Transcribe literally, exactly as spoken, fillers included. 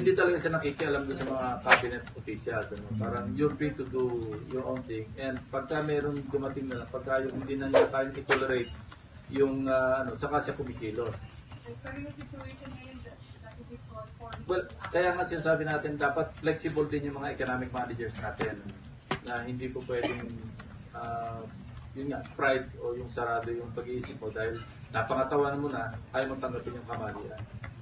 hindi talaga siya nakikialam doon sa mga cabinet officials. Ano? Parang you're free to do your own thing. And pagka meron dumating na lang, pagka yung hindi na niya kayang i-tolerate yung uh, ano, saka siya kumikilos. Well, kaya nga sinasabi natin, dapat flexible din yung mga economic managers natin na hindi po pwedeng uh, yun nga, pride o yung sarado yung pag-iisip mo dahil napangatawanan mo na ayaw mong tanggapin yung kamalian.